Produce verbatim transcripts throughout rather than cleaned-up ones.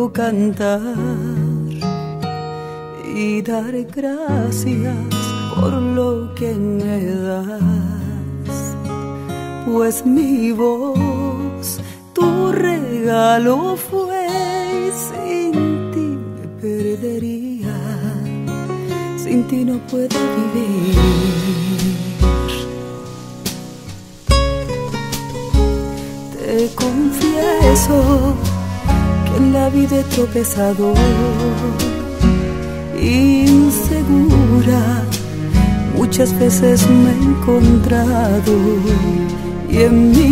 puedo cantar y dar gracias por lo que me das, pues mi voz tu regalo fue y sin ti me perdería, sin ti no puedo vivir. Te confieso que en la vida he tropezado, insegura, muchas veces me he encontrado y en mi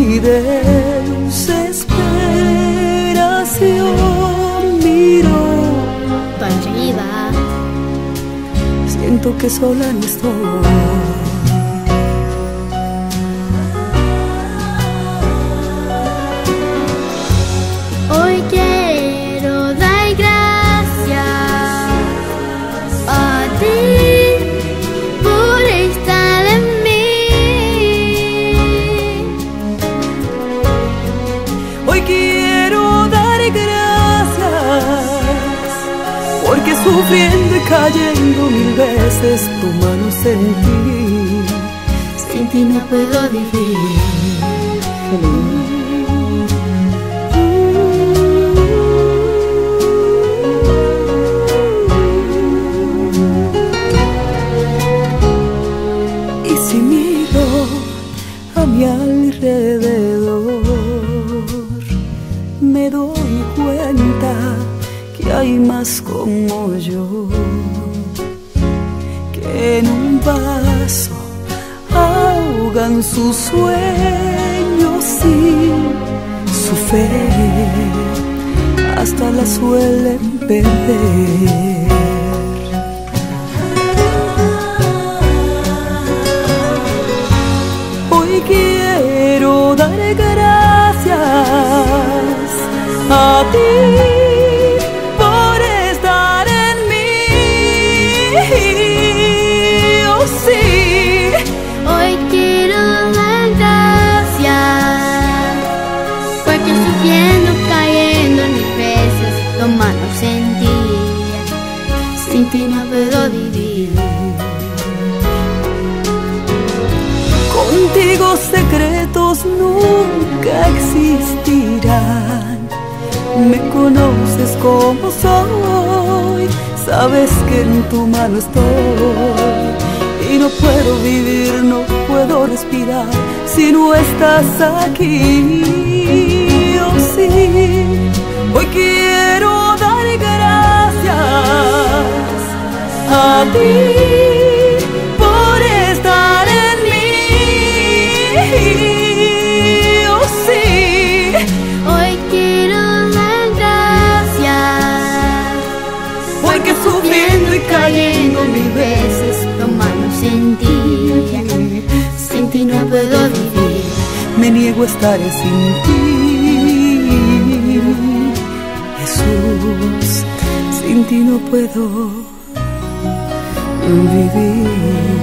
desesperación miro para arriba, siento que sola no estoy. Hoy quiero dar gracias a ti por estar en mí. Hoy quiero dar gracias porque sufriendo y cayendo mil veces tu mano sentí, sin ti no puedo vivir. A mi alrededor me doy cuenta que hay más como yo, que en un vaso ahogan sus sueños sin su fe, hasta la suelen perder. Quiero dar gracias a ti por estar en mí. Oh sí, hoy quiero dar gracias porque sufriendo, cayendo mil veces tu mano sentía, sin ti no puedo vivir. Contigo secretos nunca existirán. Me conoces como soy, sabes que en tu mano estoy y no puedo vivir, no puedo respirar si no estás aquí. Oh sí, hoy quiero dar gracias a ti por estar en oh sí, hoy quiero dar gracias porque sufriendo y cayendo mil veces tu mano sentía, sin ti no puedo vivir. Me niego a estar sin ti, Jesús, sin ti no puedo vivir.